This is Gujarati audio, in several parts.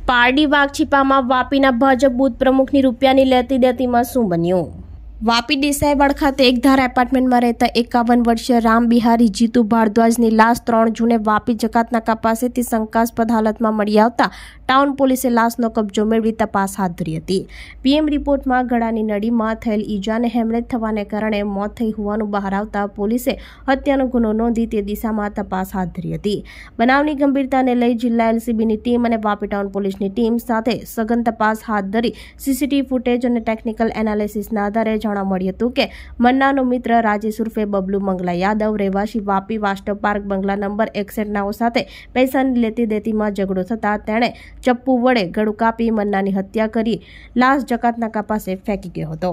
પારડી વાઘછીપામાં વાપીના ભાજપ બૂથ પ્રમુખની રૂપિયાની લેતી દેતીમાં શું બન્યું? વાપી દેસાઈવાડ ખાતે એકધાર એપાર્ટમેન્ટમાં રહેતા 51 વર્ષીય રામ બિહારી જીતુ ભારદ્વાજની લાશ 3 જૂને વાપી જકાતનાકા પાસેથી શંકાસ્પદ હાલતમાં મળી આવતા ટાઉન પોલીસે લાશનો કબજો મેળવી તપાસ હાથ ધરી હતી. પીએમ રિપોર્ટમાં ગળાની નળીમાં થયેલ ઈજાને હેમરેજ થવાને કારણે મોત થઈ હોવાનું બહાર આવતા પોલીસે હત્યાનો ગુનો નોંધી તે દિશામાં તપાસ હાથ ધરી હતી. બનાવની ગંભીરતાને લઈ જિલ્લા એલસીબીની ટીમ અને વાપી ટાઉન પોલીસની ટીમ સાથે સઘન તપાસ હાથ ધરી સીસીટીવી ફૂટેજ અને ટેકનિકલ એનાલિસિસના આધારે જાણવા મળ્યું હતું કે મન્નાનો મિત્ર રાજેશ ઉર્ફે બબલુ મંગલા યાદવ રહેવાસી વાપી વાસ્ટવ પાર્ક બંગલા નંબર 61 સાથે પૈસાની લેતી દેતીમાં ઝઘડો થતા તેણે ચપ્પુ વડે ગળું કાપી મન્નાની હત્યા કરી લાશ જકાતનાકા પાસે ફેંકી ગયો હતો.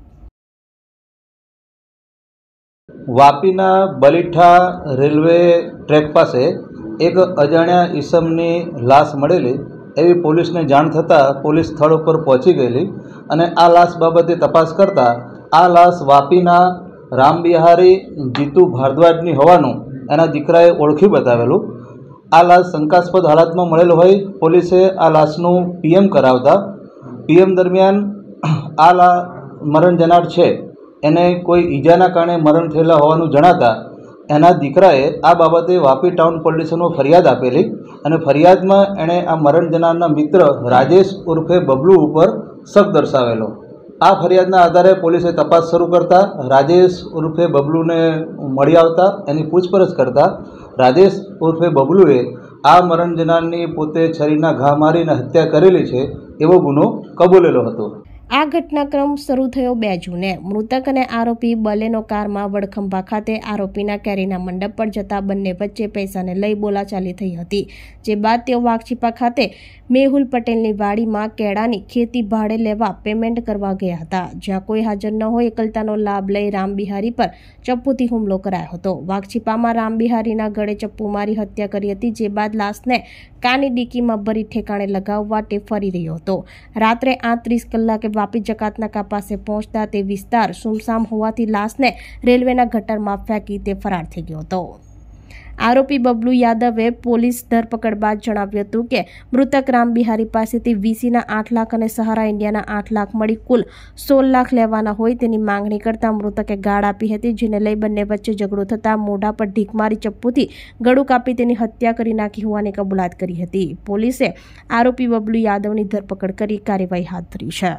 વાપીના બલીઠા રેલવે ટ્રેક પાસે એક અજાણ્યા ઈસમની લાશ મળેલી એવી પોલીસને જાણ થતાં પોલીસ સ્થળ ઉપર પહોંચી ગયેલી અને આ લાશ બાબતે તપાસ કરતાં આ લાશ વાપીના રામ બિહારી જીતુ ભારદ્વાજની હોવાનું એના દીકરાએ ઓળખી બતાવેલું. આ લાશ શંકાસ્પદ હાલતમાં મળેલ હોય પોલીસે આ લાશનું પીએમ કરાવતા પીએમ દરમિયાન આ મરણ જનાર છે એને કોઈ ઈજાના કારણે મરણ થયેલા હોવાનું જણાતા એના દીકરાએ આ બાબતે વાપી ટાઉન પોલીસ સ્ટેશનમાં ફરિયાદ આપેલી અને ફરિયાદમાં એણે આ મરણ જનારના મિત્ર રાજેશ ઉર્ફે બબલુ ઉપર શક દર્શાવેલો. આ ફરિયાદના આધારે પોલીસે તપાસ શરૂ કરતા રાજેશ ઉર્ફે બબલુને મળી આવતા એની પૂછપરછ કરતા રાજેશ ઉર્ફે બબલુએ આ મરણ જનારની પોતે છરીના ઘા મારીને હત્યા કરેલી છે એવો ગુનો કબૂલેલો હતો. આ ઘટનાક્રમ શરૂ થયો 2 જૂને. મૃતક અને આરોપી બલેનો કારમાં વડખંભા ખાતે આરોપીના કેરીના મંડપ પર જતા બંને વચ્ચે પૈસાને લઈ બોલાચાલી થઈ હતી. જે બાદ તેઓ વાઘછીપા ખાતે મેહુલ પટેલની વાડીમાં કેળાની ખેતી ભાડે લેવા પેમેન્ટ કરવા ગયા હતા. જ્યાં કોઈ હાજર ન હોય એકલતાનો લાભ લઈ રામબિહારી પર ચપ્પુથી હુમલો કરાયો હતો. વાઘછીપામાં રામબિહારીના ગળે ચપ્પુ મારી હત્યા કરી હતી. જે બાદ લાશને કાની ડીકીમાં ભરી ઠેકાણે લગાવવા તે ફરી રહ્યો હતો. રાત્રે 8:30 કલાકે વાપી જકાતનાકા પાસે પહોંચતા તે વિસ્તાર સુમસામ હોવાથી લાશને રેલવેના ગટરમાં ફેંકી તે ફરાર થઈ ગયો હતો. આરોપી બબલુ યાદવે પોલીસ ધરપકડ બાદ જણાવ્યું હતું કે મૃતક રામબિહારી પાસેથી વીસીના 8 લાખ અને સહારા ઇન્ડિયાના 8 લાખ મળી કુલ 16 લાખ લેવાના હોય તેની માંગણી કરતા મૃતકે ગાળ આપી હતી. જેને લઈ બંને વચ્ચે ઝઘડો થતા મોઢા પર ઢીક મારી ચપ્પુથી ગળું કાપી તેની હત્યા કરી નાખી હોવાની કબૂલાત કરી હતી. પોલીસે આરોપી બબલુ યાદવની ધરપકડ કરી કાર્યવાહી હાથ ધરી છે.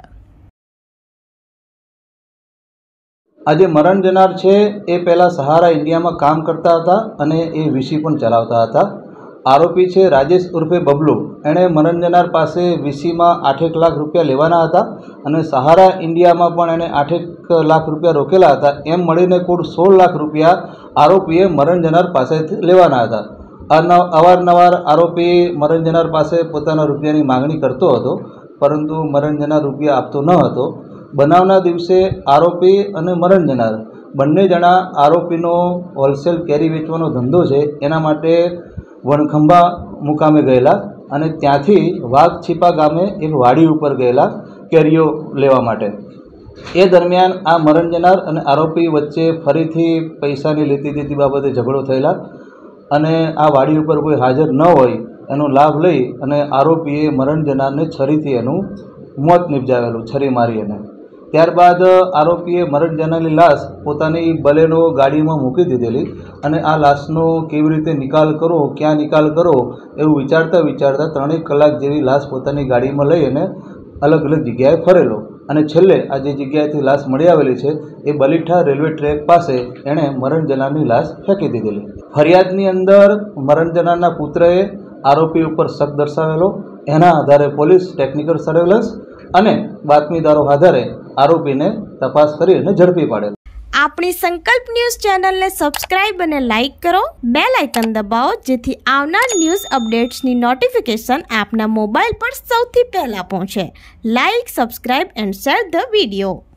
આજે મરણ જનાર છે એ પહેલાં સહારા ઇન્ડિયામાં કામ કરતા હતા અને એ વીસી પણ ચલાવતા હતા. આરોપી છે રાજેશ ઉર્ફે બબલુ, એણે મરણ જનાર પાસે વીસીમાં 8 લાખ રૂપિયા લેવાના હતા અને સહારા ઇન્ડિયામાં પણ એણે 8 લાખ રૂપિયા રોકેલા હતા. એમ મળીને કુલ 16 લાખ રૂપિયા આરોપીએ મરણ જનાર પાસેથી લેવાના હતા. અવારનવાર આરોપી મરણ જનાર પાસે પોતાના રૂપિયાની માગણી કરતો હતો, પરંતુ મરણ જનાર રૂપિયા આપતો ન હતો. બનાવના દિવસે આરોપી અને મરણ જનાર બંને જણા આરોપીનો હોલસેલ કેરી વેચવાનો ધંધો છે એના માટે વણખંભા મુકામે ગયેલા અને ત્યાંથી વાઘછીપા ગામે એક વાડી ઉપર ગયેલા કેરીઓ લેવા માટે. એ દરમિયાન આ મરણ જનાર અને આરોપી વચ્ચે ફરીથી પૈસાની લેતી દેતી બાબતે ઝઘડો થયેલા અને આ વાડી ઉપર કોઈ હાજર ન હોય એનો લાભ લઈ અને આરોપીએ મરણ જનારને છરીથી એનું મોત નિપજાવેલું, છરી મારી એને. ત્યારબાદ આરોપીએ મરણ જનારની લાશ પોતાની બલેનો ગાડીમાં મૂકી દીધેલી અને આ લાશનો કેવી રીતે નિકાલ કરો, ક્યાં નિકાલ કરો એવું વિચારતા 3 કલાક જેવી લાશ પોતાની ગાડીમાં લઈ અને અલગ અલગ જગ્યાએ ફરેલો અને છેલ્લે આ જે જગ્યાએથી લાશ મળી આવેલી છે એ બલીઠા રેલવે ટ્રેક પાસે એણે મરણ જનારની લાશ ફેંકી દીધેલી. ફરિયાદની અંદર મરણ જનારના પુત્રએ આરોપી ઉપર શક દર્શાવેલો. એના આધારે પોલીસ ટેકનિકલ સર્વેલન્સ અને બાતમીદારો આધારે આરોપીને તપાસ કરી અને ઝડપી પાડેલ. આપણી સંકલ્પ ન્યૂઝ ચેનલને સબસ્ક્રાઇબ અને લાઇક કરો, બેલ આઇકન દબાવો જેથી આવનાર ન્યૂઝ અપડેટ્સની નોટિફિકેશન આપના મોબાઈલ પર સૌથી પહેલા પહોંચે. Like, subscribe and share the video.